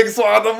വ്ളോഗിലേക്ക് സ്വാഗതം.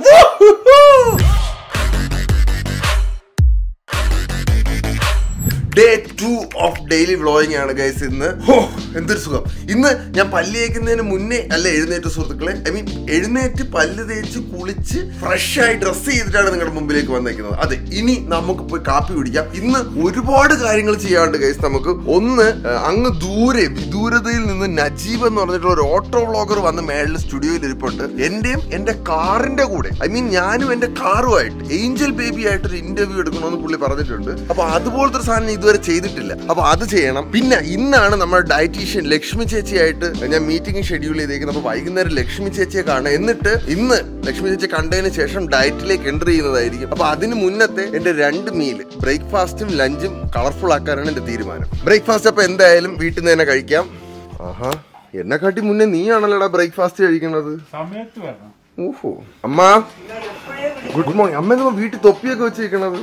Day 2 of daily vlogging ആണ് ഗൈസ്. ഇന്ന് എന്തൊരു സുഖം. ഇന്ന് ഞാൻ പല്ല് തേക്കുന്നതിന് മുന്നേ അല്ല എഴുന്നേറ്റ് സുഹൃത്തുക്കളെ. ഐ മീൻ എഴുന്നേറ്റ് പല്ല് തേച്ച് കുളിച്ച് ഫ്രഷ് ആയി ഡ്രസ്സ് ചെയ്തിട്ടാണ് നിങ്ങളുടെ മുമ്പിലേക്ക് വന്നേക്കുന്നത്. അതെ, ഇനി നമുക്ക് പോയി കാപ്പി കുടിക്കാം. ഇന്ന് ഒരുപാട് കാര്യങ്ങൾ ചെയ്യാണ്ട് ഗൈസ്. നമുക്ക് ഒന്ന് അങ്ങ് വിദൂരതയിൽ നിന്ന് നജീബ് എന്ന് പറഞ്ഞിട്ടുള്ള ഒരു ഓട്ടോ വ്ളോഗർ വന്ന് മേളിൽ സ്റ്റുഡിയോയിൽ ഇരിപ്പുണ്ട്. എന്റെയും എന്റെ കാറിന്റെ കൂടെ, ഐ മീൻ ഞാനും എന്റെ കാറുമായിട്ട് ഏഞ്ചൽ ബേബി ആയിട്ട് ഒരു ഇന്റർവ്യൂ എടുക്കണമെന്ന് പുള്ളി പറഞ്ഞിട്ടുണ്ട്. അപ്പൊ അതുപോലത്തെ ഒരു സാധനം ഇതുവരെ ചെയ്തിട്ടില്ല. അപ്പൊ അത് ചെയ്യണം. പിന്നെ ഇന്നാണ് നമ്മുടെ ഡയറ്റീഷ്യൻ ലക്ഷ്മി ചേച്ചിയായിട്ട് ഞാൻ മീറ്റിംഗ് ഷെഡ്യൂൾ ചെയ്തേക്കുന്നത്. അപ്പൊ വൈകുന്നേരം ലക്ഷ്മി ചേച്ചിയെ കാണാം. എന്നിട്ട് ഇന്ന് ലക്ഷ്മി ചേച്ചി കണ്ടതിന് ശേഷം ഡയറ്റിലേക്ക് എൻ്റർ ചെയ്യുന്നതായിരിക്കും. അപ്പൊ അതിന് മുന്നത്തെ എന്റെ 2 മീല് ബ്രേക്ക്ഫാസ്റ്റും ലഞ്ചും കളർഫുൾ ആക്കാനാണ് എന്റെ തീരുമാനം. ബ്രേക്ക്ഫാസ്റ്റ് അപ്പൊ എന്തായാലും വീട്ടിൽ നിന്ന് തന്നെ കഴിക്കാം. ആഹാ, എന്നെക്കാട്ടി മുന്നേ നീയാണല്ലോടാ ബ്രേക്ക്ഫാസ്റ്റ് കഴിക്കുന്നത്. ഓഹോ, അമ്മ ഗുഡ് മോർണിംഗ്. അമ്മ എന്താ വീട്ടിൽ തൊപ്പിയൊക്കെ വെച്ചിരിക്കണത്?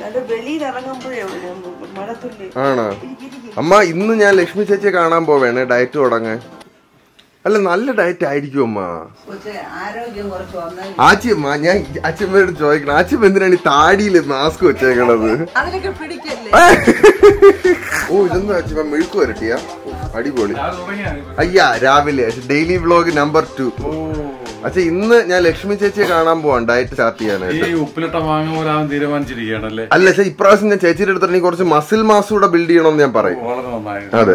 ആണോ അമ്മ? ഇന്ന് ഞാൻ ലക്ഷ്മി ചേച്ചിയെ കാണാൻ പോവേണേ ഡയറ്റ് തുടങ്ങാൻ. അല്ല, നല്ല ഡയറ്റ് ആയിരിക്കും അമ്മ. ആച്ചിയമ്മ, ഞാൻ അച്ഛമ്മയോട് ചോദിക്കണം, അച്ഛമ്മ എന്തിനാണ് ഈ താടിയില് മാസ്ക് വെച്ചേക്കണത്? ഓ, ഇതൊന്നും അച്ഛമ്മ മെഴുക്ക് വരട്ടിയാ? അടിപൊളി. അയ്യാ, രാവിലെ ഡെയിലി വ്ളോഗ് നമ്പർ 2. അച്ഛാ, ഇന്ന് ഞാൻ ലക്ഷ്മി ചേച്ചിയെ കാണാൻ പോവാൻ ഡയറ്റ് സ്റ്റാർട്ട് ചെയ്യാനായിട്ട്. അല്ല അച്ഛാ, ഇപ്രാവശ്യം ഞാൻ ചേച്ചിയുടെ അടുത്ത് കുറച്ച് മസിൽ മാസ് കൂടെ ബിൽഡ് ചെയ്യണമെന്ന് ഞാൻ പറയും. അതെ,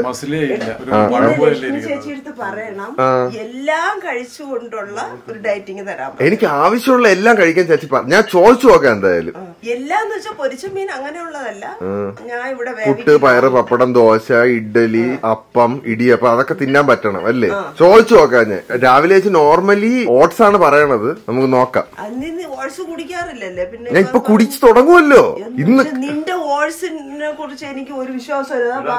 എല്ലാം കഴിച്ചുകൊണ്ടുള്ള ഒരു ഡയറ്റിംഗ് തരാം. എനിക്ക് ആവശ്യമുള്ള എല്ലാം കഴിക്കാൻ ചേച്ചി ഞാൻ ചോദിച്ചു നോക്കാം. എന്തായാലും എല്ലാം പൊരിച്ച മീൻ അങ്ങനെയുള്ളതല്ല. ഞാൻ ഇവിടെ പുട്ട്, പയറ്, പപ്പടം, ദോശ, ഇഡ്ഡലി, അപ്പം, ഇടിയപ്പം അതൊക്കെ തിന്നാൻ പറ്റണം അല്ലേ? ചോദിച്ചു നോക്കാം. ഞാൻ രാവിലെ നോർമലി ഓട്സ് ആണ് പറയണത്. നമുക്ക് നോക്കാം. ഓട്സ് കുടിക്കാറില്ലല്ലേ? പിന്നെ ഞാൻ ഇപ്പൊ കുടിച്ചു തുടങ്ങുമല്ലോ. ഇന്ന് നിന്റെ ഓട്സിനെ കുറിച്ച് എനിക്ക് ഒരു വിശ്വാസം.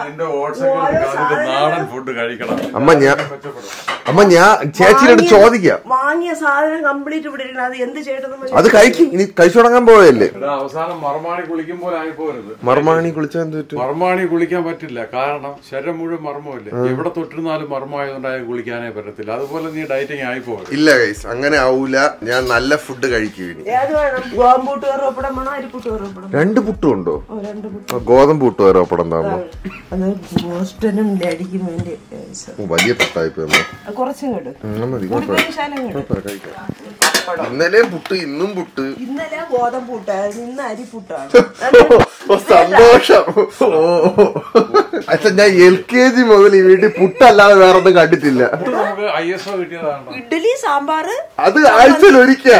അമ്മ ഞാൻ ചേച്ചിയോട് ചോദിക്കാം. വാങ്ങിയ സാധനം കംപ്ലീറ്റ് ഇവിടെ ഇരിക്കണം. അത് എന്ത് ചെയ്യണമെന്ന് അത് കഴിക്കും. ഇനി കഴിച്ചു തുടങ്ങാൻ പോയല്ലേ? അവസാനം മർമാണി കുളിക്കുമ്പോൾ ആയിപ്പോരുത്. മർമാണി കുളിച്ചാൽ എന്ത് പറ്റും? മർമാണി കുളിക്കാൻ പറ്റില്ല. കാരണം ശരീരം മുഴുവൻ മർമ്മമില്ലേ. എവിടെ തൊട്ടിരുന്നാലും മർമ്മമായതുകൊണ്ടായ കുളിക്കാനേ പറ്റത്തില്ല. അതുപോലെ നീ ഡയറ്റിങ് ആയിപ്പോരും. ഇല്ല ഗൈസ്, അങ്ങനെ ആവൂല. ഞാൻ നല്ല ഫുഡ് കഴിക്കും. ഗോതമ്പൂട്ട് കറുവപ്പടം വേണോ അരിപ്പൂട്ട് കറുവപ്പടം? 2 പുട്ടും ഉണ്ടോ? ഗോതമ്പ് പുട്ട് കറുവപ്പടം താമോ? ബോസ്റ്റനും ഡാഡിക്കും വേണ്ടി വലിയ പുട്ടായിപ്പോ. ഇന്നലെ പുട്ട്, ഇന്നും പുട്ട്. ഇന്നലെ ഗോതമ്പൂട്ടാണ്, ഇന്ന് അരിപ്പൂട്ടാണ്. സന്തോഷം. അച്ഛൻ, ഞാൻ LKG മുതൽ ഈ വീട്ടിൽ പുട്ടല്ലാതെ വേറൊന്നും കണ്ടിട്ടില്ല. ഇഡ്ഡലി, സാമ്പാർ അത് ആഴ്ചയിൽ ഒരിക്കൽ.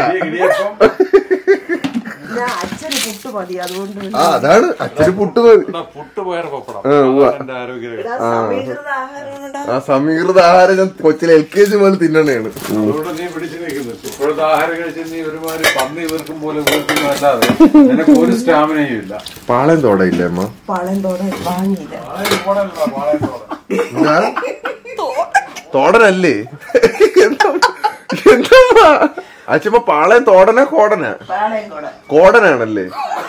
അച്ഛന് പുട്ട് മതി. അതുകൊണ്ട് അതാണ് അച്ഛന് പുട്ട് മതി. ആ സമീകൃത ആഹാരം ഞാൻ കൊച്ചിലെ LKG മുതൽ തിന്നണേണ്. പാളയം തോടയില്ലേ അമ്മ? പാളയം തോട വാങ്ങിയില്ല. തോടനല്ലേ? എന്താ അച്ഛമ്മ? പാളയം തോടന കോടന? കോടനാണല്ലേ?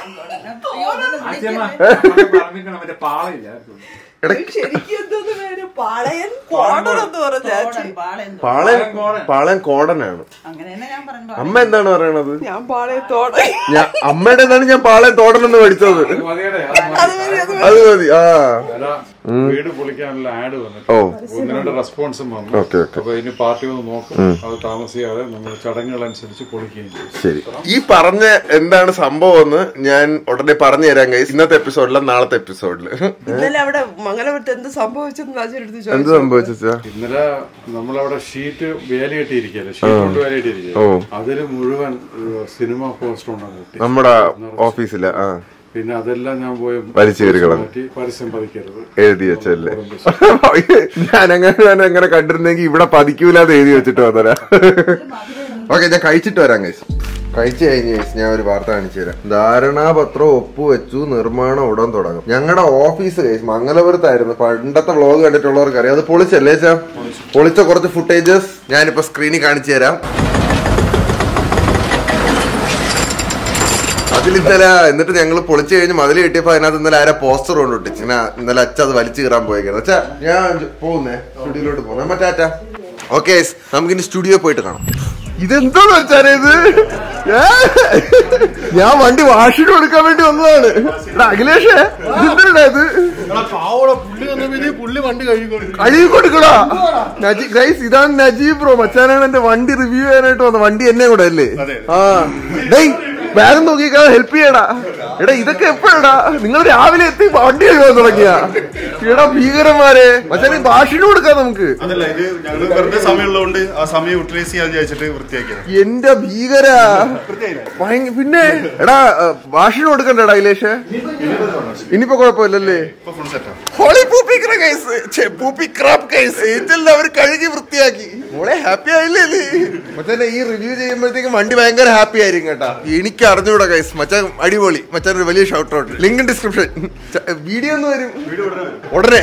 പാളയം കോടനാണ്. അമ്മ എന്താണ് പറയണത്? അമ്മയുടെ എന്താണ് ഞാൻ പാളയം തോടനെന്ന് പഠിച്ചത്. അത് മതി. ആ, വീട് പൊളിക്കാനുള്ള ആഡ് വന്നിട്ട് 1-2 റെസ്പോൺസും വന്നു. അപ്പൊ ഇനി പാർട്ടി ഒന്ന് നോക്കും. അത് താമസിയാതെ നമ്മൾ ചടങ്ങുകൾ അനുസരിച്ച് പൊളിക്കുകയും ചെയ്യും. ശരി. ഈ പറഞ്ഞ എന്താണ് സംഭവം എന്ന് ഞാൻ ഉടനെ പറഞ്ഞു തരാൻ കഴിയും. ഇന്നത്തെ എപ്പിസോഡില്, നാളത്തെ എപ്പിസോഡില്. ഇന്നലെ അവിടെ മംഗലപുരത്ത് എന്ത് സംഭവിച്ചെന്ന് എന്ത് സംഭവിച്ചാ? ഇന്നലെ നമ്മളവിടെ ഷീറ്റ് വേലയിട്ടിരിക്കല്ലേ, ഷീറ്റ് കൊണ്ട് വേലയിട്ടിരിക്കുക. അതില് മുഴുവൻ സിനിമ പോസ്റ്റർ ഉണ്ടാകും നമ്മുടെ ഓഫീസില്. പിന്നെ അതെല്ലാം ഞാൻ പോയി പരസ്യം പതിക്കരുത് എഴുതി വെച്ചല്ലേ. ഞാൻ അങ്ങനെ കണ്ടിരുന്നെങ്കിൽ ഇവിടെ പതിക്കൂലാതെ എഴുതി വെച്ചിട്ട് വന്നരാ. ഓക്കെ, ഞാൻ കഴിച്ചിട്ട് വരാം ഗൈസ്. കഴിച്ചു കഴിഞ്ഞ ഞാൻ ഒരു വാർത്ത കാണിച്ചു തരാം. ധാരണാപത്രം ഒപ്പുവെച്ചു, നിർമ്മാണം ഉടൻ തുടങ്ങും. ഞങ്ങളുടെ ഓഫീസ് ഗൈസ് മംഗലപുരത്തായിരുന്നു. പണ്ടത്തെ വ്ളോഗ് കണ്ടിട്ടുള്ളവർക്ക് അറിയാം. അത് പൊളിച്ചല്ലേ ചാ? പൊളിച്ച കുറച്ച് ഫുട്ടേജസ് ഞാനിപ്പോ സ്ക്രീനിൽ കാണിച്ചു തരാം. അതിലിന്നലെ എന്നിട്ട് ഞങ്ങൾ പൊളിച്ചു കഴിഞ്ഞ് മതിൽ കിട്ടിയപ്പോ അതിനകത്ത് ഇന്നലെ ആരാ പോസ്റ്റർ കൊണ്ടിട്ട് ഇന്നലെ അച്ഛ അത് വലിച്ചു കീറാൻ പോയേക്കുന്നത്. അച്ഛാ ഞാൻ പോകുന്നേ, സ്റ്റുഡിയോയിലോട്ട് പോകുന്നേ. ടാറ്റ. ഓക്കെ, നമുക്കിനി സ്റ്റുഡിയോ പോയിട്ട് കാണാം. ഇതെന്താന്ന് വെച്ചാലേ ഇത് ഞാൻ വണ്ടി വാഷിന് കൊടുക്കാൻ വേണ്ടി വന്നതാണ്. അഖിലേഷേ ഇതെന്താ ഇത് കഴുകി കൊടുക്കടാ. ഗൈസ് ഇതാണ് നജീബ് ബ്രോ. മച്ചാനാണ് എന്റെ വണ്ടി റിവ്യൂ ചെയ്യാനായിട്ട് വന്നത്. വണ്ടി എന്നെ കൂടെ അല്ലേ? ആ ഡേയ് ബാഗ് നോക്കിക്കാ ഹെൽപ്പ് ചെയ്യടാ. എടാ ഇതൊക്കെ എപ്പോഴാടാ നിങ്ങൾ രാവിലെ എത്തി വണ്ടി കഴുകാൻ തുടങ്ങിയ? എടാ ഭീകരന്മാരെ. മച്ചാനെ ഭാഷന് കൊടുക്കാം നമുക്ക്. എന്റെ ഭീകര പിന്നെ എടാ ഭാഷന് കൊടുക്കണ്ടേടാ അഖിലേഷ്? ഇനിയിപ്പോ കുഴപ്പമില്ലല്ലേ? ഹോളി അവർ കഴുകി വൃത്തിയാക്കി. മോളെ ഹാപ്പി ആയില്ലേ മച്ചാനെ? ഈ റിവ്യൂ ചെയ്യുമ്പോഴത്തേക്കും വണ്ടി ഭയങ്കര ഹാപ്പി ആയിരിക്കും കേട്ടാ. എനിക്ക് അറിഞ്ഞൂടാ ഗൈസ്. മച്ചാൻ അടിപൊളി. മച്ചാൻ ഒരു വലിയ shout out. Link description. Video ഒന്ന് വരും ഉടനെ.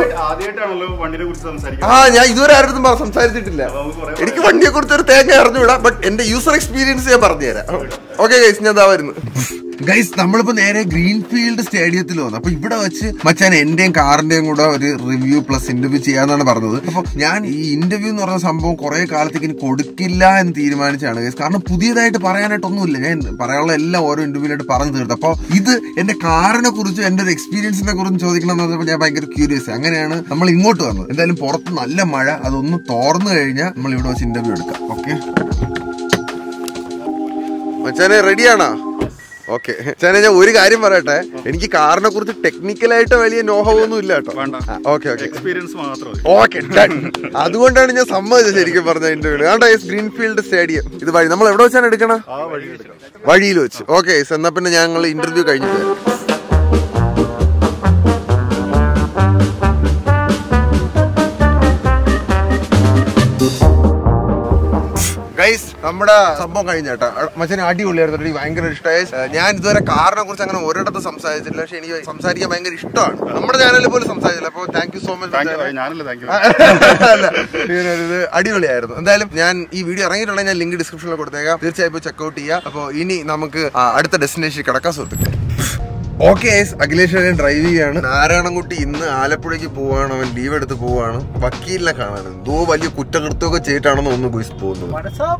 ആ ഞാൻ ഇതുവരെ ആരും സംസാരിച്ചിട്ടില്ല. എനിക്ക് വണ്ടിയെ കുറിച്ച് ഒരു തേങ്ങ അറിഞ്ഞൂടാ. ബട്ട് എന്റെ യൂസർ എക്സ്പീരിയൻസ് ഞാൻ പറഞ്ഞുതരാം. ഓക്കെ ഗൈസ് ഞാൻ വരുന്നു. ഗൈസ് നമ്മളിപ്പോ നേരെ ഗ്രീൻഫീൽഡ് സ്റ്റേഡിയത്തിൽ വന്നു. അപ്പൊ ഇവിടെ വെച്ച് മച്ചാൻ എന്റെയും കാറിന്റെയും കൂടെ ഒരു റിവ്യൂ പ്ലസ് ഇന്റർവ്യൂ ചെയ്യാന്നാണ് പറഞ്ഞത്. അപ്പൊ ഞാൻ ഈ ഇന്റർവ്യൂ എന്ന് പറഞ്ഞ സംഭവം കുറെ കാലത്തേക്ക് ഇനി കൊടുക്കില്ല എന്ന് തീരുമാനിച്ചാണ് ഗൈസ്. കാരണം പുതിയതായിട്ട് പറയാനായിട്ടൊന്നുമില്ല. ഞാൻ പറയാനുള്ള എല്ലാം ഓരോ ഇന്റർവ്യൂലായിട്ട് പറഞ്ഞു തീർത്തു. അപ്പൊ ഇത് എന്റെ കാറിനെ കുറിച്ചും എന്റെ ഒരു എക്സ്പീരിയൻസിനെ കുറിച്ചും ചോദിക്കണം എന്ന് പറഞ്ഞപ്പോൾ ഞാൻ ഭയങ്കര ക്യൂരിയസ്. അങ്ങനെയാണ് നമ്മൾ ഇങ്ങോട്ട് വന്നത്. എന്തായാലും പുറത്ത് നല്ല മഴ. അതൊന്ന് തോർന്നു കഴിഞ്ഞാൽ നമ്മൾ ഇവിടെ വെച്ച് ഇന്റർവ്യൂ എടുക്കാം. ഓക്കെ മച്ചാനെ റെഡിയാണോ? ഓക്കെ ചാനെ ഞാൻ ഒരു കാര്യം പറയട്ടെ. എനിക്ക് കാറിനെ കുറിച്ച് ടെക്നിക്കലായിട്ട് വലിയ നോഹവൊന്നും ഇല്ല കേട്ടോ. ഓക്കെ ഓക്കെ എക്സ്പീരിയൻസ് മാത്രം. ഓക്കെ അതുകൊണ്ടാണ് ഞാൻ സമ്മതിച്ചത് ശരിക്കും പറഞ്ഞ ഇന്റർവ്യൂ. ആണ്ടാ ഗ്രീൻഫീൽഡ് സ്റ്റേഡിയം ഇത് വഴി നമ്മൾ എവിടെ വെച്ചാണ് എടുക്കണം? വഴിയിൽ വെച്ച്. ഓക്കെ എന്നാ പിന്നെ ഞങ്ങൾ ഇന്റർവ്യൂ കഴിഞ്ഞിട്ട് നമ്മുടെ സംഭവം കഴിഞ്ഞേട്ടാ. മച്ചാനെ അടിപൊളിയായിരുന്നു. ഭയങ്കര ഇഷ്ടമായി. ഞാൻ ഇതുവരെ കാറിനെ കുറിച്ച് അങ്ങനെ ഒരിടത്ത് സംസാരിച്ചിട്ടില്ല. പക്ഷെ എനിക്ക് സംസാരിക്കാൻ ഭയങ്കര ഇഷ്ടമാണ്. നമ്മുടെ ചാനലിൽ പോലും സംസാരിച്ചില്ല. അപ്പൊ താങ്ക് യു സോ മച്ച്. ഇത് അടിപൊളിയായിരുന്നു. എന്തായാലും ഞാൻ ഈ വീഡിയോ ഇറങ്ങിയിട്ടുള്ള ഞാൻ ലിങ്ക് ഡിസ്ക്രിപ്ഷനിൽ കൊടുത്തേക്കാം. തീർച്ചയായും പോയി ചെക്കൗട്ട് ചെയ്യാം. അപ്പൊ ഇനി നമുക്ക് അടുത്ത ഡെസ്റ്റിനേഷൻ കിടക്കാൻ സുഹൃത്തുക്കളെ. ഓക്കെ അഖിലേഷ് ഡ്രൈവ് ചെയ്യാണ്. നാരായണൻകുട്ടി ഇന്ന് ആലപ്പുഴയ്ക്ക് പോവാണ്. അവൻ ലീവ് എടുത്ത് പോവാണ് വക്കീലിനെ കാണാൻ. എന്തോ വലിയ കുറ്റകൃത്യമൊക്കെ ചെയ്തിട്ടാണെന്ന് ഒന്ന് ഗൈസ് പോകുന്നത്.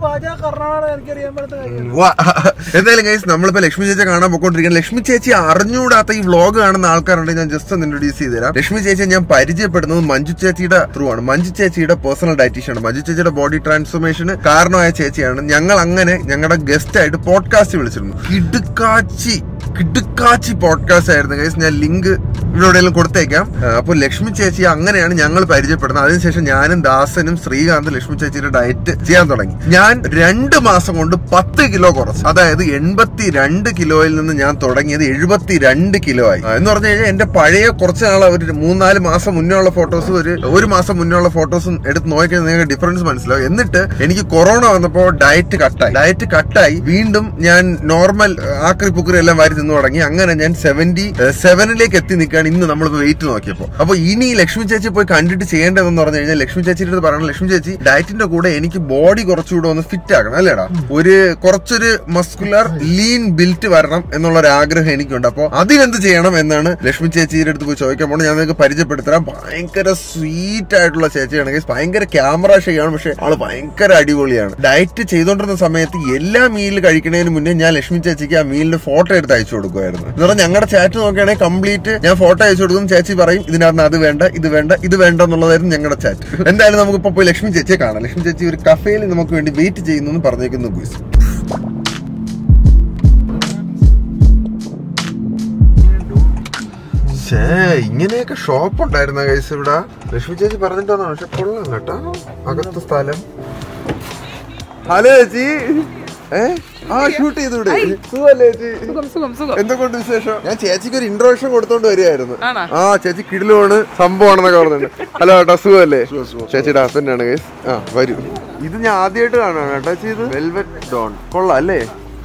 എന്തായാലും ഗൈസ് നമ്മളിപ്പോ ലക്ഷ്മി ചേച്ചി കാണാൻ പോയിക്കൊണ്ടിരിക്കുന്നത്. ലക്ഷ്മി ചേച്ചി അറിഞ്ഞുകൂടാത്ത ഈ വ്ളോഗ് കാണുന്ന ആൾക്കാരുണ്ടെങ്കിൽ ഞാൻ ജസ്റ്റ് ഒന്ന് ഇൻട്രൊഡ്യൂസ് ചെയ്ത് തരാം. ലക്ഷ്മി ചേച്ചിയെ ഞാൻ പരിചയപ്പെടുന്നത് മഞ്ജു ചേച്ചിയുടെ ത്രൂ ആണ്. മഞ്ജു ചേച്ചിയുടെ പേഴ്സണൽ ഡയറ്റീഷ്യനാണ്. മഞ്ജു ചേച്ചിയുടെ ബോഡി ട്രാൻസ്ഫോർമേഷന് കാരണമായ ചേച്ചിയാണ്. ഞങ്ങൾ അങ്ങനെ ഞങ്ങളുടെ ഗസ്റ്റ് ആയിട്ട് പോഡ്കാസ്റ്റ് വിളിച്ചിരുന്നു. കിടുക്കാച്ചി പോഡ്കാസ്റ്റ് ആയിരുന്നു ഗൈസ്. ഞാൻ ലിങ്ക് ഇവിടെ കൊടുത്തേക്കാം. അപ്പൊ ലക്ഷ്മി ചേച്ചി അങ്ങനെയാണ് ഞങ്ങൾ പരിചയപ്പെടുന്നത്. അതിനുശേഷം ഞാനും ദാസനും ശ്രീകാന്ത് ലക്ഷ്മി ചേച്ചിയുടെ ഡയറ്റ് ചെയ്യാൻ തുടങ്ങി. ഞാൻ 2 മാസം കൊണ്ട് 10 കിലോ കുറച്ചു. അതായത് 82 കിലോയിൽ നിന്ന് ഞാൻ തുടങ്ങിയത് 72 കിലോ ആയി. എന്ന് പറഞ്ഞു കഴിഞ്ഞാൽ എന്റെ പഴയ കുറച്ച് നാൾ ഒരു 3-4 മാസം മുന്നേ ഉള്ള ഫോട്ടോസും ഒരു മാസം മുന്നേ ഉള്ള ഫോട്ടോസും എടുത്ത് നോക്കിയാൽ നിങ്ങൾക്ക് ഡിഫറൻസ് മനസ്സിലാവും. എന്നിട്ട് എനിക്ക് കൊറോണ വന്നപ്പോ ഡയറ്റ് കട്ടായി വീണ്ടും ഞാൻ നോർമൽ ആക്രി പുക്കറി എല്ലാം വാരി തിന്നു തുടങ്ങി. അങ്ങനെ ഞാൻ 77ലേക്ക് എത്തി നിൽക്കുകയാണ് ഇന്ന് നമ്മളിപ്പോ വെയിറ്റ് നോക്കിയപ്പോ. അപ്പൊ ഇനി ലക്ഷ്മി ചേച്ചി പോയി കണ്ടിട്ട് ചെയ്യേണ്ടതെന്ന് പറഞ്ഞു കഴിഞ്ഞാൽ ലക്ഷ്മി ചേച്ചിയുടെ അടുത്ത് പറയണം, ലക്ഷ്മി ചേച്ചി ഡയറ്റിന്റെ കൂടെ എനിക്ക് ബോഡി കുറച്ചുകൂടെ ഒന്ന് ഫിറ്റ് ആക്കണം അല്ലേടാ, കുറച്ചൊരു മസ്കുലർ ലീൻ ബിൽറ്റ് വരണം എന്നുള്ള ഒരു ആഗ്രഹം എനിക്കുണ്ട്. അപ്പൊ അതിനെന്ത് ചെയ്യണം എന്നാണ് ലക്ഷ്മി ചേച്ചിയുടെ അടുത്ത് പോയി ചോദിക്കാൻ പോകണം. ഞാൻ നിങ്ങൾക്ക് പരിചയപ്പെടുത്തരാം. ഭയങ്കര സ്വീറ്റ് ആയിട്ടുള്ള ചേച്ചിയാണ്. ഭയങ്കര ക്യാമറ ഷൈ ആണ്, പക്ഷെ ആള് ഭയങ്കര അടിപൊളിയാണ്. ഡയറ്റ് ചെയ്തോണ്ടിരുന്ന സമയത്ത് എല്ലാ മീൽ കഴിക്കുന്നതിന് മുന്നേ ഞാൻ ലക്ഷ്മി ചേച്ചിക്ക് ആ മീലിന്റെ ഫോട്ടോ എടുത്ത് അയച്ചു കൊടുക്കുമായിരുന്നു. എന്ന് പറഞ്ഞാൽ ഞങ്ങളുടെ ചാറ്റ് നോക്കുകയാണെങ്കിൽ കംപ്ലീറ്റ് ഞാൻ ഫോട്ടോ അയച്ചു കൊടുക്കും. ചേച്ചി പറയും ഇതിനകത്ത് അത് വേണ്ട ഇത് വേണ്ട എന്നുള്ളതായിരുന്നു ഞങ്ങളുടെ ചാറ്റ്. എന്തായാലും നമുക്കിപ്പോ പോയി ലക്ഷ്മി ചേച്ചിയെ കാണാം. ലക്ഷ്മി ചേച്ചി ഒരു കഫേയിൽ നമുക്ക് വേണ്ടി വെയിറ്റ് ചെയ്യുന്നു പറഞ്ഞേക്കുന്നു ഗുയിസ്. ഇങ്ങനെയൊക്കെ ഷോപ്പ് ഉണ്ടായിരുന്ന ഗൈസ് ഇവിടെ. ലക്ഷ്മി ചേച്ചി പറഞ്ഞിട്ടാണ്, പക്ഷെ കൊള്ളാം കേട്ടോ അകത്ത് സ്ഥലം. ഹലോ ചേച്ചി, ഷൂട്ട് ചെയ്തൂടെ? സുഖല്ലേ ചേച്ചി? എന്തൊക്കെയുണ്ട് വിശേഷം? ഞാൻ ചേച്ചിക്ക് ഒരു ഇൻട്രോഡക്ഷൻ കൊടുത്തോണ്ട് വരികയായിരുന്നു. ചേച്ചി കിടിലുമാണ്, സംഭവമാണെന്നൊക്കെ പറഞ്ഞിട്ടുണ്ട്. ഹലോ കേട്ടോ, സുഖല്ലേ? ചേച്ചിയുടെ ഹസ്ബൻഡ് ആണ് ഗൈസ്. വരൂ. ഇത് ഞാൻ ആദ്യമായിട്ട് കാണാണ് കേട്ടോ ചേച്ചി. ഇത് വെൽവെറ്റ് ഡോൺ കൊള്ളാം അല്ലേ?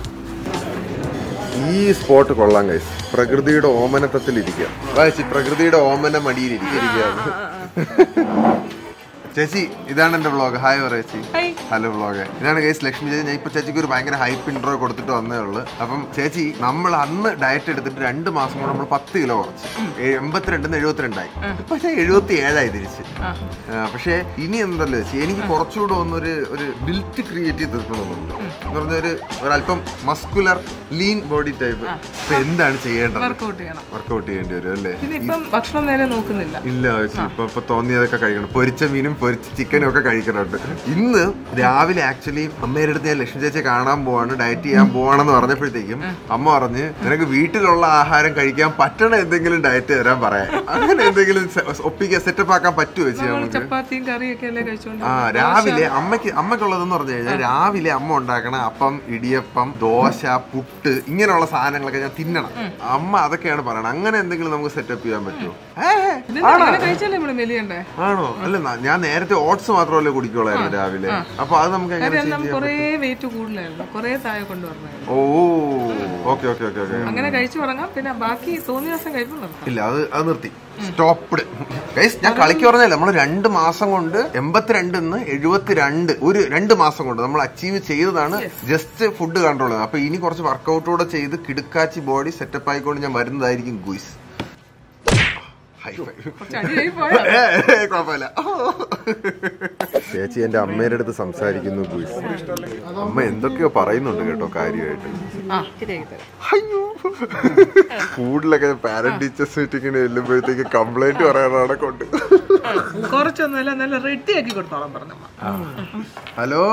ഈ സ്പോട്ട് കൊള്ളാം ഗൈസ്. പ്രകൃതിയുടെ ഓമനത്വത്തിൽ ഇരിക്കുക. പ്രകൃതിയുടെ ഓമന മടിയിൽ ഇരിക്കുകയാണ് ചേച്ചി ഇതാണ് എന്റെ വ്ളോഗ്. ഹായ് ചേച്ചി. Hello vlog. ഇതാണ് ഗൈസ് ലക്ഷ്മി ചേച്ചി. ഞാൻ ഇപ്പൊ ചേച്ചിക്ക് ഒരു ഭയങ്കര ഹൈപ്പ് ഇൻട്രോ കൊടുത്തിട്ട് വന്നേ ഉള്ളൂ. അപ്പം ചേച്ചി നമ്മൾ അന്ന് ഡയറ്റ് എടുത്തിട്ട് 2 മാസം കൊണ്ട് നമ്മൾ 10 കിലോ കുറച്ച് 82 72 പക്ഷെ 77 തിരിച്ച്. പക്ഷെ ഇനി എന്തല്ലോ ചേച്ചി എനിക്ക് കുറച്ചുകൂടെ ഒരു ബിൽറ്റ് ക്രിയേറ്റ് ചെയ്ത് തീർക്കണമെന്നുണ്ട്. എന്ന് പറഞ്ഞ ഒരല്പം മസ്കുലർ ലീൻ ബോഡി ടൈപ്പ്. ഇപ്പൊ എന്താണ് ചെയ്യേണ്ടത്? വർക്കൗട്ട് ചെയ്യേണ്ടി വരും അല്ലേ? ഭക്ഷണം നേരെ നോക്കുന്നില്ല. ഇല്ല ചേച്ചി ഇപ്പൊ തോന്നിയതൊക്കെ കഴിക്കണം. പൊരിച്ച മീനും പൊരിച്ച ചിക്കനും ഒക്കെ കഴിക്കുന്നുണ്ട്. ഇന്ന് രാവിലെ ആക്ച്വലി അമ്മയുടെ അടുത്ത് ഞാൻ ലക്ഷ്മി ചേച്ചിയെ കാണാൻ പോവാണ്, ഡയറ്റ് ചെയ്യാൻ പോവാണെന്ന് പറഞ്ഞപ്പോഴത്തേക്കും അമ്മ പറഞ്ഞ് നിനക്ക് വീട്ടിലുള്ള ആഹാരം കഴിക്കാൻ പറ്റണ എന്തെങ്കിലും ഡയറ്റ് തരാൻ പറയാം. അങ്ങനെ എന്തെങ്കിലും ഒപ്പിക്കാൻ സെറ്റപ്പ് ആക്കാൻ പറ്റുമോ ചേച്ചി നമുക്ക്? രാവിലെ അമ്മയ്ക്കുള്ളതെന്ന് പറഞ്ഞു കഴിഞ്ഞാൽ രാവിലെ അമ്മ ഉണ്ടാക്കണ അപ്പം, ഇടിയപ്പം, ദോശ, പുട്ട് ഇങ്ങനെയുള്ള സാധനങ്ങളൊക്കെ ഞാൻ തിന്നണം. അമ്മ അതൊക്കെയാണ് പറയണത്. അങ്ങനെ എന്തെങ്കിലും നമുക്ക് സെറ്റപ്പ് ചെയ്യാൻ പറ്റുമോ? ആണോ? അല്ല ഞാൻ നേരത്തെ ഓട്സ് മാത്രമല്ലേ കുടിക്കുള്ളായിരുന്നു രാവിലെ. അപ്പൊ അത് നമുക്ക് ഓ ഓക്കെ ഓക്കെ ഓക്കെ ഓക്കെ അങ്ങനെ കഴിച്ചു തുടങ്ങാം. പിന്നെ ബാക്കി തോന്നിയ ദിവസം കഴിക്കുന്നു. ഇല്ല അത് നിർത്തി, സ്റ്റോപ്പ്ഡ്. ഞാൻ കളിക്ക് പറഞ്ഞല്ലേ നമ്മൾ 2 മാസം കൊണ്ട് 82 72 ഒരു 2 മാസം കൊണ്ട് നമ്മൾ അച്ചീവ് ചെയ്തതാണ് ജസ്റ്റ് ഫുഡ് കൺട്രോൾ. അപ്പൊ ഇനി കുറച്ച് വർക്കൗട്ടൂടെ ചെയ്ത് കിടുക്കാച്ചി ബോഡി സെറ്റപ്പ് ആയിക്കൊണ്ട് ഞാൻ വരുന്നതായിരിക്കും ഗുയിസ്. കുഴപ്പമില്ല. ചേച്ചി എന്റെ അമ്മയുടെ അടുത്ത് സംസാരിക്കുന്നു. അമ്മ എന്തൊക്കെയോ പറയുന്നുണ്ട് കേട്ടോ കാര്യമായിട്ട്. അയ്യോ ഫുഡിലൊക്കെ പാരന്റ് ടീച്ചേഴ്സ് മീറ്റിങ്ങിന് ചെല്ലുമ്പോഴത്തേക്ക് കംപ്ലൈന്റ് പറയാനാണ് കൊണ്ട് കുറച്ചൊന്നുമല്ല റെഡി ആക്കി കൊടുത്തോളാം പറഞ്ഞു. ഹലോ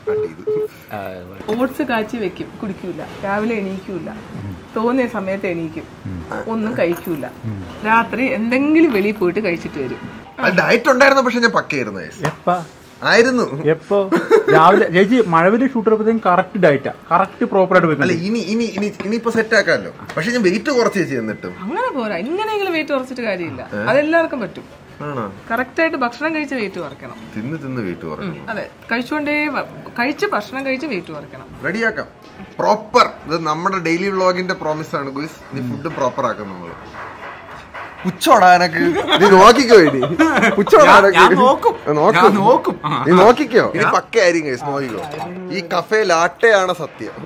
ഓട്സ് കാച്ചി വെക്കും, കുടിക്കൂല. രാവിലെ എണീക്കൂല, തോന്നിയ സമയത്ത് എണീക്കും, ഒന്നും കഴിക്കൂല. രാത്രി എന്തെങ്കിലും വെളിയിൽ പോയിട്ട് കഴിച്ചിട്ട് വരും. ഡയറ്റ് ഉണ്ടായിരുന്നു പക്ഷെ ഞാൻ പക്കയായിരുന്നു ആയിരുന്നു. എപ്പോ രാവിലെ ചേച്ചി മഴവില് ഷൂട്ട് എടുപ്പത്തേക്കും കറക്റ്റ് ഡയറ്റാ, കറക്റ്റ് പ്രോപ്പർ ആയിട്ട് വെക്കും. അല്ല ഇനിയിപ്പോ സെറ്റ് ആക്കാമല്ലോ. പക്ഷെ ഞാൻ വെയിറ്റ് കുറച്ച് ചേച്ചി എന്നിട്ടും അങ്ങനെ പോരാ. ഇങ്ങനെയെങ്കിലും വെയിറ്റ് കുറച്ചിട്ട് കാര്യമില്ല. അതെല്ലാവർക്കും പറ്റും. കറക്റ്റ് ആയിട്ട് ഭക്ഷണം കഴിച്ച് വെയിറ്റ് കുറയ്ക്കണം. തിന്ന് വെയിറ്റ് കുറയ്ക്കണം. അതെ, ഭക്ഷണം കഴിച്ച് വെയിറ്റ് കുറയ്ക്കണം. റെഡിയാക്കാം പ്രോപ്പർ. ഇത് നമ്മുടെ ഡെയിലി വ്ളോഗിന്റെ പ്രോമിസ് ആണ് ഗുയിസ്. നീ ഫുഡ് പ്രോപ്പർ ആക്കും. നമ്മള് ഉച്ചോടാനൊക്കെ നീ നോക്കിക്കോ. ഇനി ഉച്ചോടാനൊക്കെ നോക്കും. നീ നോക്കിക്കോ. ഇനി പക്കയായിരിക്കും ഗൈസ്. നോക്കിക്കോ. ഈ കഫേ ലാട്ടയാണ് സത്യം.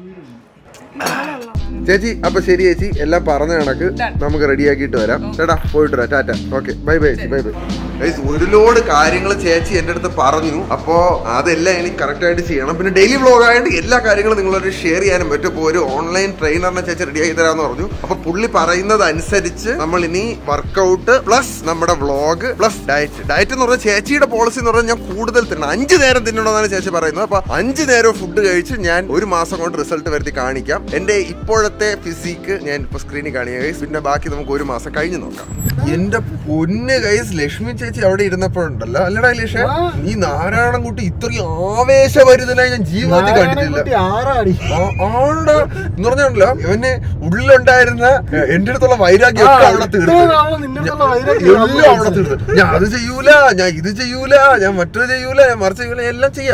ചേച്ചി അപ്പൊ ശരി ചേച്ചി, എല്ലാം പറഞ്ഞ കണക്ക് നമുക്ക് റെഡിയാക്കിയിട്ട് വരാം. ചേട്ടാ പോയിട്ട് വരാം. ടാറ്റ. ഓക്കെ ബൈ ബൈ ചേച്ചി. Bye bye. ഒരു ലോഡ് കാര്യങ്ങൾ ചേച്ചി എന്റെ അടുത്ത് പറഞ്ഞു. അപ്പോ അതെല്ലാം എനിക്ക് കറക്റ്റ് ആയിട്ട് ചെയ്യണം. പിന്നെ ഡെയിലി വ്ളോഗ് ആയിട്ട് എല്ലാ കാര്യങ്ങളും നിങ്ങളൊരു ഷെയർ ചെയ്യാനും പറ്റും. ഇപ്പൊ ഒരു ഓൺലൈൻ ട്രെയിനറിനെ ചേച്ചി റെഡിയാക്കി തരാന്ന് പറഞ്ഞു. അപ്പൊ പുള്ളി പറയുന്നത് അനുസരിച്ച് നമ്മൾ ഇനി വർക്കൗട്ട് പ്ലസ് നമ്മുടെ വ്ളോഗ് പ്ലസ് ഡയറ്റ് എന്ന് പറഞ്ഞാൽ ചേച്ചിയുടെ പോളിസി എന്ന് പറഞ്ഞാൽ ഞാൻ കൂടുതൽ തിന്നണം. 5 നേരം തിന്നണമെന്നാണ് ചേച്ചി പറയുന്നത്. അപ്പൊ 5 നേരം ഫുഡ് കഴിച്ച് ഞാൻ 1 മാസം കൊണ്ട് റിസൾട്ട് വരുത്തി കാണിക്കാം. എന്റെ ഇപ്പോഴത്തെ ഫിസിക്ക് ഞാൻ ഇപ്പൊ സ്ക്രീനിൽ കാണിക്കാം ഗൈസ്. പിന്നെ ബാക്കി നമുക്ക് 1 മാസം കഴിഞ്ഞ് നോക്കാം. എന്റെ പൊന്ന് ഗൈസ്, ലക്ഷ്മി ചേച്ചി അവിടെ ഇരുന്നപ്പോഴുണ്ടല്ലോ അല്ലടാ ലക്ഷ, ഈ നാരായണൻകുട്ടി ഇത്രയും ആവേശഭരിതനായി ഞാൻ ജീവിതത്തിൽ കണ്ടിട്ടില്ല. ആണ്ടാ എന്ന് പറഞ്ഞല്ലോ ഇവന് ഉള്ളിലുണ്ടായിരുന്ന എന്റെ അടുത്തുള്ള വൈരാഗ്യം ഒക്കെ അവിടെ തീർത്തു. എല്ലാം അവിടെ തീർത്തു. ഞാൻ അത് ചെയ്യൂല, ഞാൻ ഇത് ചെയ്യൂല, ഞാൻ മറ്റൊരു ചെയ്യൂല, ഞാൻ മറിച്ച് ചെയ്യൂല, എല്ലാം ചെയ്യാം.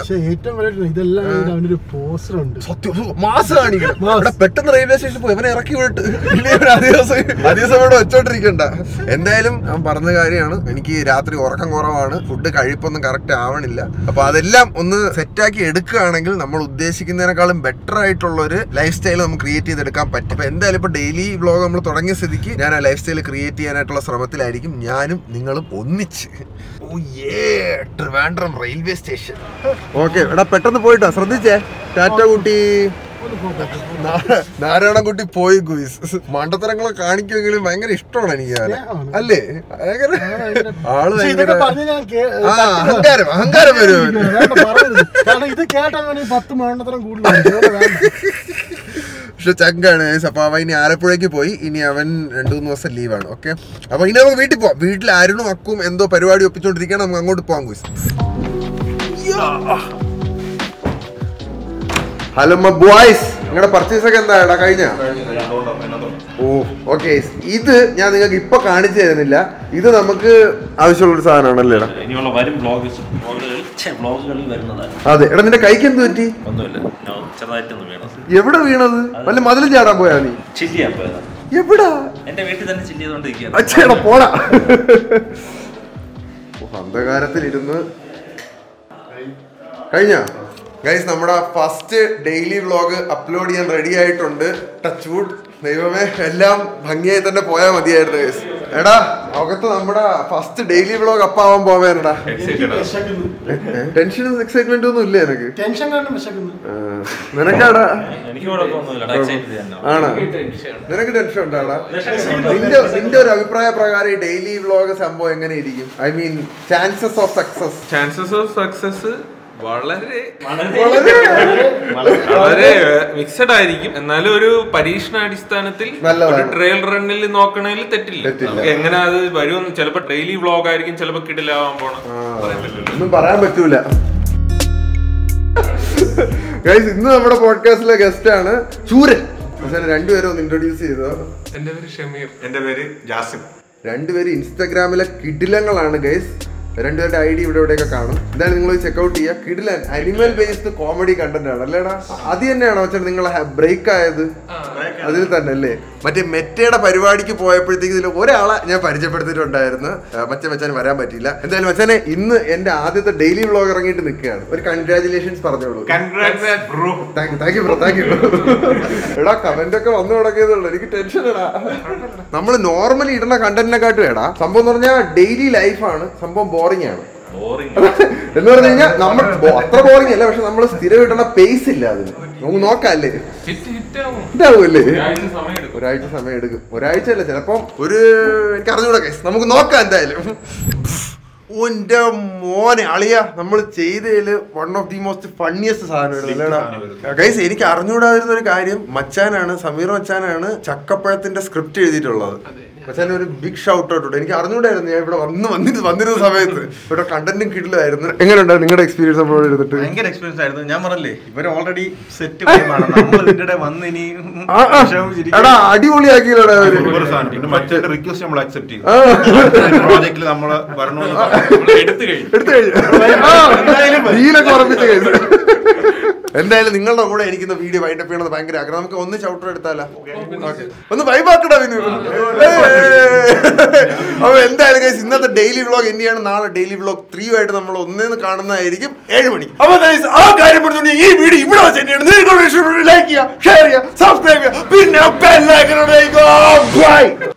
മാസം കാണിക്കണം. പെട്ടെന്ന് റെയിൽവേ സ്റ്റേഷനിൽ പോയി അവനെ ഇറക്കി വിട്ട് അതേ ദിവസം ഇവിടെ വെച്ചോണ്ടിരിക്കണ്ട. എന്തായാലും ഞാൻ പറഞ്ഞ കാര്യമാണ്. എനിക്ക് രാത്രി ഉറക്കം കുറവാണ്, ഫുഡ് കഴിപ്പൊന്നും കറക്റ്റ് ആവണില്ല. അപ്പൊ അതെല്ലാം ഒന്ന് സെറ്റാക്കി എടുക്കുകയാണെങ്കിൽ നമ്മൾ ഉദ്ദേശിക്കുന്നതിനേക്കാളും ബെറ്റർ ആയിട്ടുള്ള ഒരു ലൈഫ് സ്റ്റൈൽ നമുക്ക് ക്രിയേറ്റ് ചെയ്തെടുക്കാൻ പറ്റും. അപ്പൊ എന്തായാലും ഇപ്പൊ ഡെയിലി വ്ളോഗ് നമ്മൾ തുടങ്ങിയ സ്ഥിതിക്ക് ഞാൻ ആ ലൈഫ് സ്റ്റൈൽ ക്രിയേറ്റ് ചെയ്യാനായിട്ടുള്ള ശ്രമത്തിലായിരിക്കും ഞാനും നിങ്ങളും ഒന്നിച്ച്. Trivandrum railway station. ഓക്കെ എടാ പെട്ടെന്ന് പോയിട്ടോ, ശ്രദ്ധിച്ചേ. ടാറ്റ കുട്ടി. നാരായണൻകുട്ടി പോയി ഗുയിസ്. മണ്ടത്തരങ്ങളെ കാണിക്കുമെങ്കിലും ഭയങ്കര ഇഷ്ടമാണ് എനിക്ക്. അല്ലേ ഭയങ്കര ആള് ഭയങ്കര അഹങ്കാരം വരും. പക്ഷെ ചങ്കാണ്. അപ്പൊ അവൻ ഇനി ആലപ്പുഴയ്ക്ക് പോയി. ഇനി അവൻ 2-3 ദിവസം ലീവാണ്. ഓക്കെ അപ്പൊ ഇനി നമുക്ക് വീട്ടിൽ പോവാം. വീട്ടിൽ ആരും അക്കും എന്തോ പരിപാടി ഒപ്പിച്ചോണ്ടിരിക്കണം. നമുക്ക് അങ്ങോട്ട് പോവാം ഗുയിസ്. ഹലോ ബോയ്സ്, നിങ്ങളുടെ പർച്ചേസ് ഒക്കെ എന്താ കഴിഞ്ഞ? ഓ ഓക്കെ. ഇത് ഞാൻ നിങ്ങൾക്ക് ഇപ്പൊ കാണിച്ചു തരുന്നില്ല. ഇത് നമുക്ക് ആവശ്യമുള്ളൊരു സാധനമാണല്ലേ? അതെ. എടാ നിന്റെ കൈക്ക് എന്ത് പറ്റി? എവിടെ വീണത്? വല്ല മതിലും ചാടാൻ പോയാ നീ? എവിടാ? അച്ഛടാ പോടാ. അന്ധകാരത്തിലിരുന്ന് കഴിഞ്ഞ ഗൈസ് നമ്മുടെ ഫസ്റ്റ് ഡെയിലി വ്ളോഗ് അപ്ലോഡ് ചെയ്യാൻ റെഡി ആയിട്ടുണ്ട്. Touch wood. ദൈവമേ, എല്ലാം ഭംഗിയായി തന്നെ പോയാൽ മതിയായിരുന്നു ഗൈസ്. എടാ അകത്ത് നമ്മുടെ ഫസ്റ്റ് ഡെയിലി വ്ളോഗ് അപ്പാവാൻ പോവേടാ. ടെൻഷനും എക്സൈറ്റ്മെന്റ് ഒന്നും ഇല്ല എനിക്ക്. നിനക്കാടാ? ആണോ? നിനക്ക് ടെൻഷൻ ഉണ്ടാടാ? നിന്റെ ഒരു അഭിപ്രായ പ്രകാരം ഈ ഡെയിലി വ്ളോഗ് സംഭവം എങ്ങനെ ഇരിക്കും? I mean chances of success വളരെ മിക്സഡ് ആയിരിക്കും. എന്നാലും ഒരു പരീക്ഷണാടിസ്ഥാനത്തിൽ ട്രയൽ റണ്ണിൽ നോക്കണതിൽ തെറ്റില്ല. നമുക്ക് എങ്ങനെ അത് വരുമെന്ന് ചിലപ്പോ ഡെയിലി വ്ളോഗ് ആയിരിക്കും, ചിലപ്പോ കിടിലാവാൻ പോണം, ഒന്നും പറയാൻ പറ്റൂല. ഇന്ന് നമ്മുടെ പോഡ്കാസ്റ്റിലെ ഗസ്റ്റ് ആണ് സൂര്യൻ. രണ്ടുപേരും ഒന്ന് ഇൻട്രൊഡ്യൂസ് ചെയ്തോ. എന്റെ പേര് ഷമീർ. എന്റെ പേര് ജാസിം. രണ്ടുപേരും ഇൻസ്റ്റാഗ്രാമിലെ കിടിലങ്ങളാണ് ഗൈസ്. രണ്ടുപേരുടെ ഐഡി ഇവിടെ കാണും. എന്തായാലും നിങ്ങൾ ചെക്ക്ഔട്ട് ചെയ്യുക. കിടിലൻ അനിമൽ ബേസ്ഡ് കോമഡി കണ്ടന്റ് ആണ് അല്ലേടാ? അത് തന്നെയാണോ വെച്ചാൽ നിങ്ങൾ ബ്രേക്ക് ആയത്? അതിൽ തന്നെ അല്ലേ? മറ്റേ മെറ്റയുടെ പരിപാടിക്ക് പോയപ്പോഴത്തേക്ക് ഇതിൽ ഒരാളെ ഞാൻ പരിചയപ്പെടുത്തിയിട്ടുണ്ടായിരുന്നു. മച്ചാൻ വരാൻ പറ്റിയില്ല. എന്തായാലും മച്ചാനെ ഇന്ന് എന്റെ ആദ്യത്തെ ഡെയിലി വ്ളോഗ് ഇറങ്ങിയിട്ട് നിൽക്കുകയാണ്. ഒരു കൺഗ്രാജുലേഷൻസ് പറഞ്ഞോളൂ. Thank you bro. എടാ കമന്റ് ഒക്കെ വന്നു തുടങ്ങിയതുള്ളൂ. എനിക്ക് ടെൻഷൻ എടാ. നമ്മൾ നോർമലി ഇടുന്ന കണ്ടന്റിനെക്കാട്ടും എടാ സംഭവം എന്ന് പറഞ്ഞാൽ ഡെയിലി ലൈഫാണ് സംഭവം. ബോറിംഗ് ആണ് എന്ന് പറഞ്ഞു കഴിഞ്ഞാൽ നമ്മൾ അത്ര ബോറിംഗ് അല്ല, പക്ഷെ നമ്മൾ സ്ഥിരം ഇടുന്ന പേസ് ഇല്ല. അതിന് നമുക്ക് നോക്കാല്ലേ ഇതാവൂല്ലേ? ഒരാഴ്ച സമയം എടുക്കും. ഒരാഴ്ച അല്ല, ചിലപ്പം എനിക്ക് അറിഞ്ഞൂടാ കേസ്. നമുക്ക് നോക്കാം എന്തായാലും. എന്റെ മോനെ അളിയ നമ്മൾ ചെയ്തതില് one of the most funniest സാധനം ഗൈസ്. എനിക്ക് അറിഞ്ഞൂടാതിരുന്ന ഒരു കാര്യം, മച്ചാനാണ്, സമീർ മച്ചാനാണ് ചക്കപ്പഴത്തിന്റെ സ്ക്രിപ്റ്റ് എഴുതിയിട്ടുള്ളത്. മച്ചാൻ ഒരു ബിഗ് ഷൗട്ട് ഔട്ട്. എനിക്ക് അറിഞ്ഞൂടായിരുന്നു. ഞാൻ ഇവിടെ വന്നിരുന്ന സമയത്ത് ഇവിടെ കണ്ടന്റും കിട്ടില്ലായിരുന്നു. എങ്ങനെയുണ്ടായിരുന്നു നിങ്ങളുടെ എക്സ്പീരിയൻസ്? നമ്മളോട് എടുത്തിട്ട് ഭയങ്കര എക്സ്പീരിയൻസ് ആയിരുന്നു. ഞാൻ പറഞ്ഞില്ലേ ഇവര് ഓൾറെഡി സെറ്റ് അടിപൊളിയാക്കിയില്ലോടെ. മറ്റേ റിക്വസ്റ്റ് നമ്മൾ അക്സെപ്റ്റ് ചെയ്തു. പ്രോജക്റ്റിൽ നമ്മൾ എന്തായാലും നിങ്ങളുടെ കൂടെ എനിക്കിന്ന് വീഡിയോ വൈൻഡപ്പ് ചെയ്യണമെന്ന് ഭയങ്കര ആഗ്രഹം. നമുക്ക് ഒന്ന് ചവിട്ടർ എടുത്താലോ? ഒന്ന് വൈബാക്കടാ. അപ്പൊ എന്തായാലും ഗൈസ് ഇന്നത്തെ ഡെയിലി വ്ളോഗ് എന്നെയാണ്. നാളെ ഡെയിലി വ്ളോഗ് 3 ആയിട്ട് നമ്മൾ ഒന്നേന്ന് കാണുന്നതായിരിക്കും 7 മണിക്ക്. അപ്പൊ ആ കാര്യം പറഞ്ഞു ഈ വീഡിയോ ഇവിടെ വെച്ച് തന്നെയാണ്. ലൈക്ക് ചെയ്യുക, ഷെയർ ചെയ്യുക, സബ്സ്ക്രൈബ് ചെയ്യുക, പിന്നെ